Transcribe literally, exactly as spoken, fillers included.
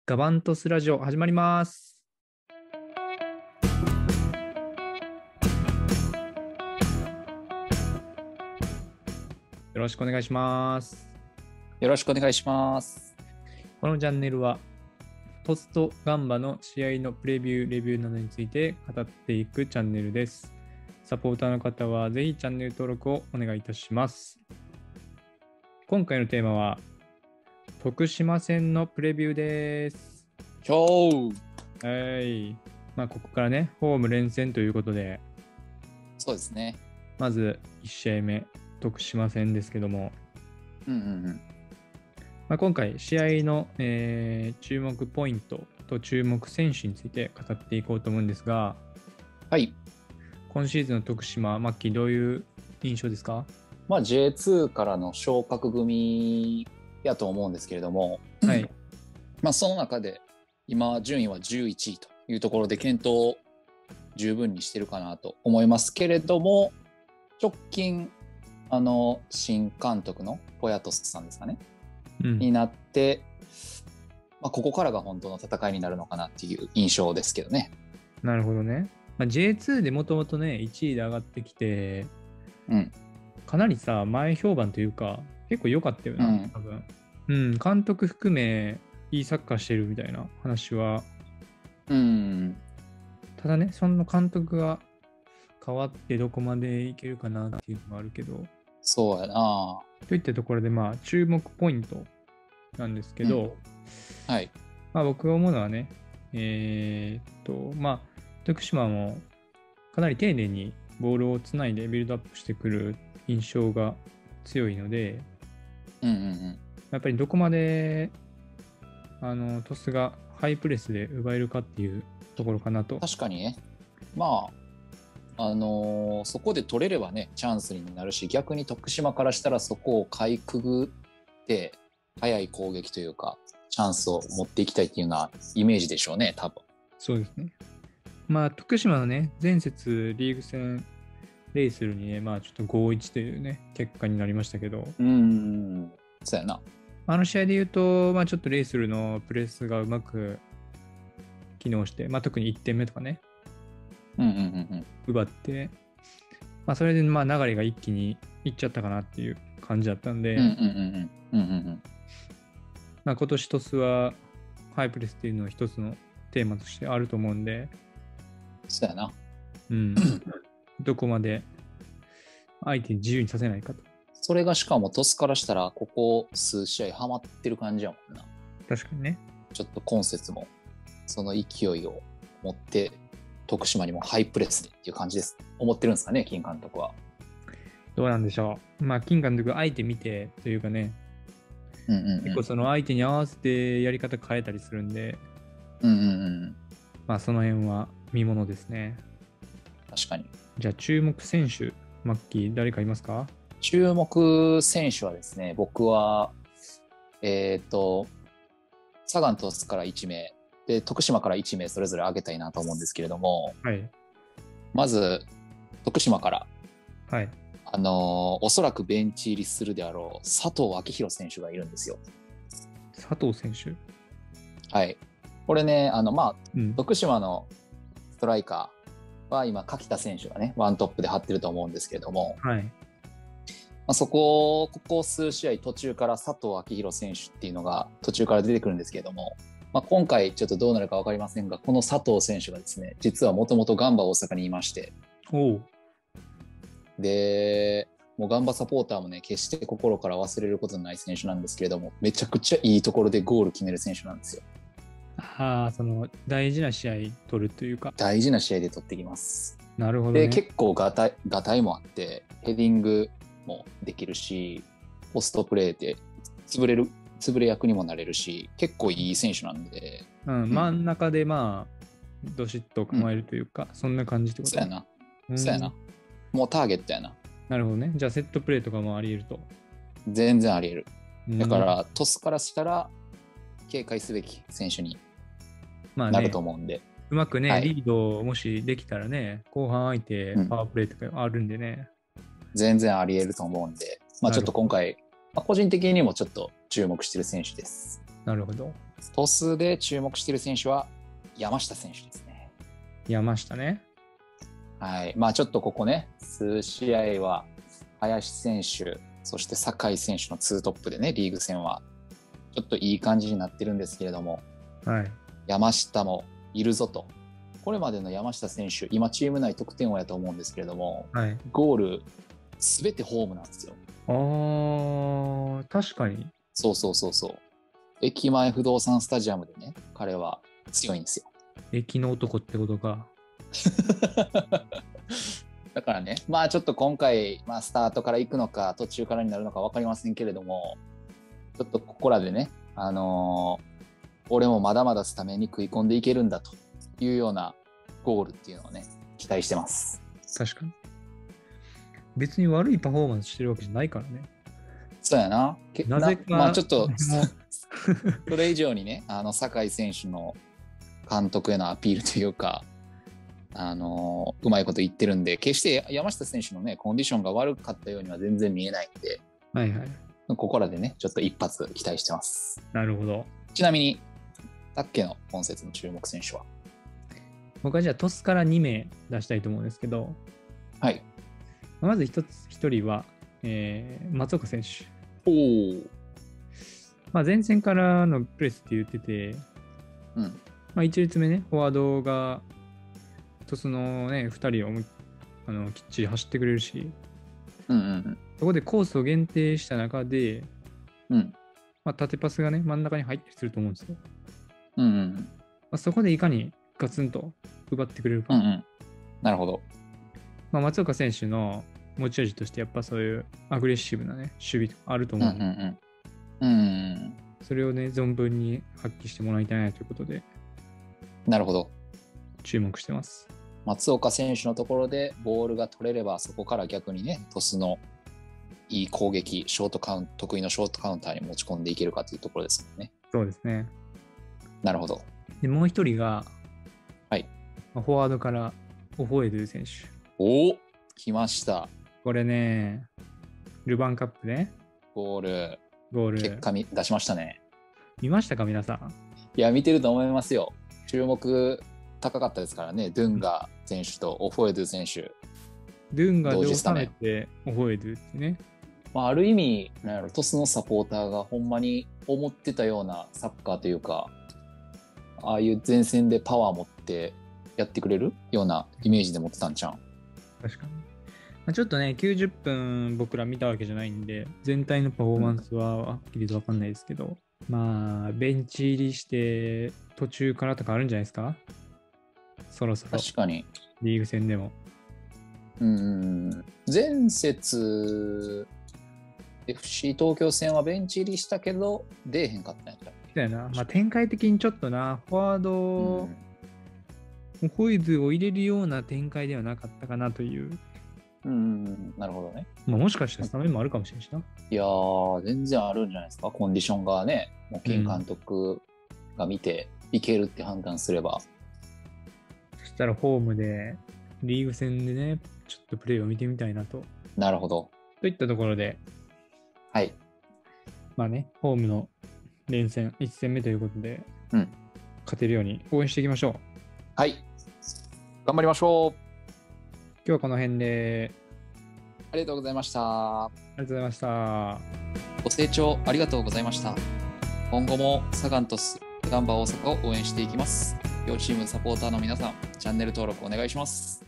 ガバントスラジオ始まります。よろしくお願いします。 よろしくお願いします。 このチャンネルはトスとガンバの試合のプレビュー、レビューなどについて語っていくチャンネルです。サポーターの方はぜひチャンネル登録をお願いいたします。今回のテーマは徳島戦のプレビューです。 ひょー。 はい。まあここからね、ホーム連戦ということで、 そうですね。 まずいち試合目、徳島戦ですけども、 うんうんうん。 まあ、今回試合の、えー注目ポイントと注目選手について語っていこうと思うんですが、 はい。 今シーズンの徳島、マッキーどういう印象ですか？ まあ ジェイツー からの昇格組やと思うんですけれども、 はい。 まあその中で今順位はじゅういちいというところで検討十分にしてるかなと思いますけれども、直近あの新監督のポヤトスさんですかね、 うん、 になって、まあ、ここからが本当の戦いになるのかなっていう印象ですけどね。 なるほどね。まあ、ジェイツー でもともとね、いちいで上がってきて、 うん。 かなりさ、前評判というか、結構良かったよな、 うん。 多分。うん、監督含め、いいサッカーしてるみたいな話は、 うん。 ただね、その監督が変わってどこまでいけるかなっていうのもあるけど、 そうやな。 といったところで、まあ、注目ポイントなんですけど、 うん、はい。 まあ、僕が思うのはね、えー、っと、まあ、徳島もかなり丁寧にボールをつないでビルドアップしてくる印象が強いので、 うんうんうん。 やっぱりどこまであのトスがハイプレスで奪えるかっていうところかなと。 確かにね。まあ、あのーそこで取れればね、チャンスになるし、逆に徳島からしたらそこをかいくぐって、早い攻撃というか、チャンスを持っていきたいっていうようなイメージでしょうね、多分。 そうですね。まあ、徳島のね、前節リーグ戦、レイスルにね、まあちょっとごたいいちというね、結果になりましたけど、 うーん、そうやな。 あの試合で言うと、まあちょっとレイスルのプレスがうまく機能して、まあ特にいってんめとかね、 うんうんうんうん。 奪って、まあそれでまあ流れが一気にいっちゃったかなっていう感じだったんで、 うんうんうんうんうんうんまあ今年トスはハイプレスっていうのは一つのテーマとしてあると思うんで、 そうやな。 うん、どこまで相手に自由にさせないかと。 それがしかもトスからしたら、ここ数試合ハマってる感じやもんな。 確かにね。 ちょっと今節も、その勢いを持って、徳島にもハイプレスでっていう感じです。思ってるんですかね、金監督は。 どうなんでしょう。まあ金監督相手見てというかね、 うんうんうん、 結構その相手に合わせてやり方変えたりするんで、 うんうんうん、 まあその辺は見ものですね。 確かに。 じゃあ注目選手、マッキー誰かいますか？ 注目選手はですね、僕は、えっ、ー、と、サガン鳥栖からいちめい、で、徳島からいちめいそれぞれ挙げたいなと思うんですけれども、 はい。 まず、徳島から、 はい。 あのーおそらくベンチ入りするであろう佐藤昭弘選手がいるんですよ。 佐藤選手。 はい。これね、あの、まあ、 うん。 徳島のストライカーは今、柿田選手がね、ワントップで張ってると思うんですけれども、 はい。 まあ、そこ、ここ数試合途中から佐藤昭弘選手っていうのが途中から出てくるんですけれども、まあ、今回ちょっとどうなるか分かりませんが、この佐藤選手がですね、実はもともとガンバ大阪にいまして、 おう。 で、もうガンバサポーターもね、決して心から忘れることのない選手なんですけれども、めちゃくちゃいいところでゴール決める選手なんですよ。 ああ、その大事な試合取るというか。 大事な試合で取ってきます。 なるほどね。 で、結構ガタイ、ガタイもあって、ヘディングもできるし、ポストプレーで潰れる、潰れ役にもなれるし、結構いい選手なんで。 うん、真ん中でまあ、どしっと構えるというか、うん、そんな感じってこと？ そうやな。 うん、 そうやな。もうターゲットやな。 なるほどね。じゃあセットプレーとかもあり得ると。 全然あり得る。だから、 うん、 トスからしたら警戒すべき選手にまあね、 なると思うんで。 うまくね、 はい、 リードもしできたらね、後半相手パワープレーとかあるんでね。 うん、全然あり得ると思うんで、まあちょっと今回、まあ、個人的にもちょっと注目してる選手です。 なるほど。 鳥栖で注目している選手は山下選手ですね。 山下ね。 はい。まあちょっとここね、数試合は林選手、そして酒井選手のツートップでね、リーグ戦はちょっといい感じになってるんですけれども、 はい。 山下もいるぞと。これまでの山下選手、今チーム内得点王やと思うんですけれども、 はい。 ゴールすべてホームなんですよ。 あー、確かに。 そうそうそうそう。駅前不動産スタジアムでね、彼は強いんですよ。 駅の男ってことか。 だからね、まあちょっと今回、まあ、スタートから行くのか途中からになるのか分かりませんけれども、ちょっとここらでね、あのー、俺もまだまだスタメンに食い込んでいけるんだというようなゴールっていうのをね、期待してます。 確かに。別に悪いパフォーマンスしてるわけじゃないからね。 そうやな。 なぜかなまあちょっとそれ以上にね、あの酒井選手の監督へのアピールというか、あのー、うまいこと言ってるんで、決して山下選手のねコンディションが悪かったようには全然見えないんで、 はいはい。 ここらでねちょっと一発期待してます。 なるほど。 ちなみにタッケの今節の注目選手は？ 僕はじゃあトスからに名出したいと思うんですけど、 はい。 まず一つ一人は、えー、松岡選手。 おお。 まあ、前線からのプレスって言ってて、 うん。 まあ、一列目ね、フォワードがトスのね、ふたりをあのきっちり走ってくれるし、 うんうんうん。 そこでコースを限定した中で、 うん。 まあ、縦パスがね、真ん中に入ったりすると思うんですよ。 うんうんうん。 まあ、そこでいかにガツンと奪ってくれるか。 うんうん。なるほど。 まあ、松岡選手の持ち味としてやっぱそういうアグレッシブなね守備とかあると思うので、 うんうんうんうん。 それをね存分に発揮してもらいたいなということでなるほど。 注目してます。 松岡選手のところでボールが取れれば、そこから逆にねトスのいい攻撃、ショートカウント得意のショートカウンターに持ち込んでいけるかというところですもんね。 そうですね。 なるほど。 でもう一人が、 はい、 まあ、フォワードからオフォエドゥ選手。 おお、来ました。 これね、ルヴァンカップね、 ゴール、 ゴール。 結果み出しましたね。 見ましたか、皆さん。 いや、見てると思いますよ。注目高かったですからね、ドゥンガ選手とオフォエドゥ選手。 ドゥンガで収同時スタメンめてオフォエドゥってね。 まあ、ある意味、なんやろ、トスのサポーターがほんまに思ってたようなサッカーというか、ああいう前線でパワー持ってやってくれるようなイメージで持ってたんちゃうん？ 確かに。まあ、ちょっとね、きゅうじゅっぷん僕ら見たわけじゃないんで、全体のパフォーマンスははっきりと分かんないですけど、まあ、ベンチ入りして途中からとかあるんじゃないですか？そろそろ。 確かに。 リーグ戦でも。 うん。前節、エフシー 東京戦はベンチ入りしたけど、出えへんかったんやったっけ？ だよな。まあ、展開的にちょっとな、フォワード、 うんホイズを入れるような展開ではなかったかなという。 うん、なるほどね。 まあ、もしかしたらスタメンもあるかもしれないしな。 いやー、全然あるんじゃないですか。コンディションがね、もう金監督が見ていけるって判断すれば。 そしたらホームで、リーグ戦でね、ちょっとプレーを見てみたいなと。 なるほど。 といったところで、 はい。 まあね、ホームの連戦、いち戦目ということで、 うん、 勝てるように応援していきましょう。 はい。頑張りましょう。 今日はこの辺で、 ありがとうございました。 ありがとうございました。 ご清聴ありがとうございました。今後もサガン鳥栖、ガンバ大阪を応援していきます。両チームサポーターの皆さん、チャンネル登録お願いします。